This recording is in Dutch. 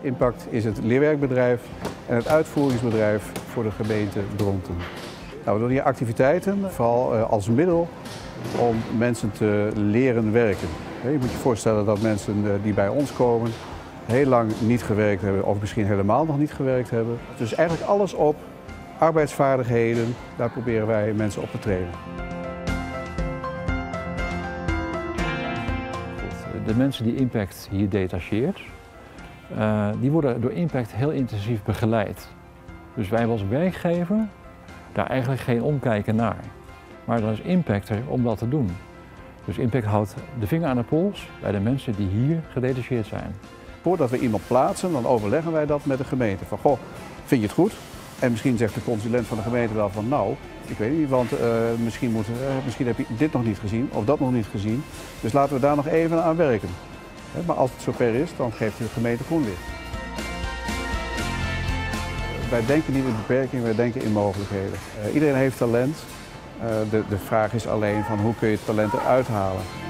Impact is het leerwerkbedrijf en het uitvoeringsbedrijf voor de gemeente Dronten. Nou, we doen hier activiteiten, vooral als middel om mensen te leren werken. Je moet je voorstellen dat mensen die bij ons komen heel lang niet gewerkt hebben of misschien helemaal nog niet gewerkt hebben. Dus eigenlijk alles op arbeidsvaardigheden, daar proberen wij mensen op te trainen. De mensen die Impact hier detacheert, die worden door Impact heel intensief begeleid. Dus wij als werkgever daar eigenlijk geen omkijken naar. Maar dan is Impact er om dat te doen. Dus Impact houdt de vinger aan de pols bij de mensen die hier gedetacheerd zijn. Voordat we iemand plaatsen, dan overleggen wij dat met de gemeente. Van, goh, vind je het goed? En misschien zegt de consulent van de gemeente wel van, nou, ik weet niet, want misschien heb je dit nog niet gezien of dat nog niet gezien. Dus laten we daar nog even aan werken. Maar als het zover is, dan geeft de gemeente groen licht. Wij denken niet in beperkingen, wij denken in mogelijkheden. Iedereen heeft talent. De vraag is alleen van hoe kun je het talent eruit halen.